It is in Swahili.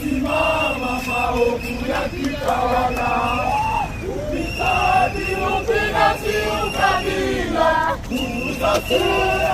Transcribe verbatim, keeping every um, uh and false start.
Simama maovu yakitawala, ufisadi, ubinafsi, ukabila, nguvu za